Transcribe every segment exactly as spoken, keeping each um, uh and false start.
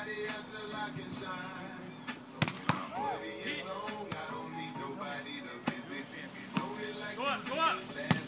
Go up, go up.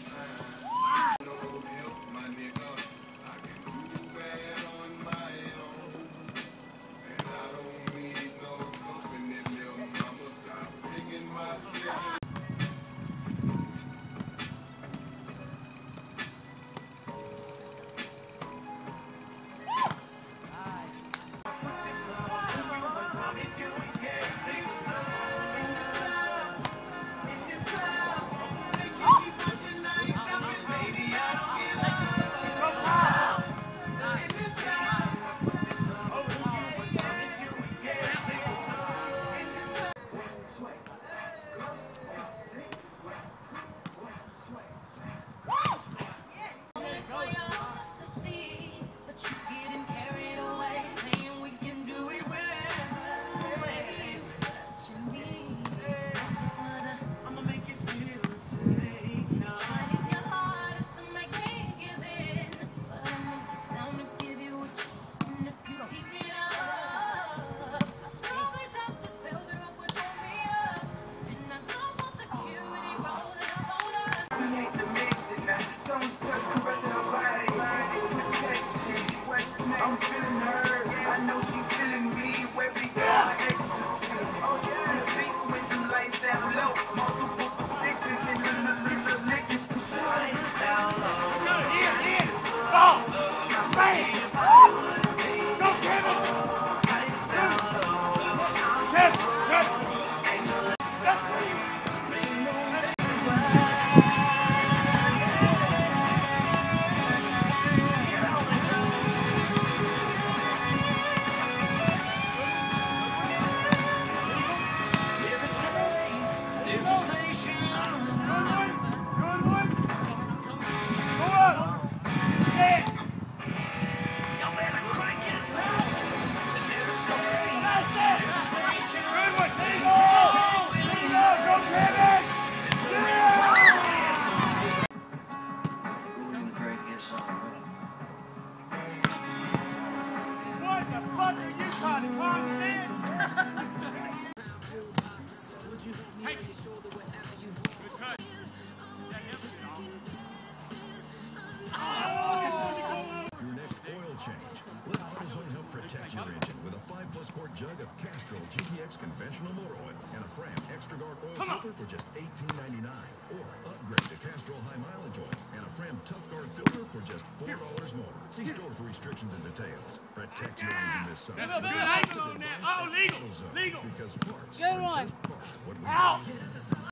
Jug of Castrol G T X conventional motor oil and a Fram Extra Guard oil filter for just eighteen ninety-nine. Or upgrade to Castrol High Mileage oil and a Fram Tough Guard filter for just four dollars more. See store for restrictions and details. Protect your engine this summer. That's a good angle on that. Oh, legal. Legal. Because parts Good one. What we Out.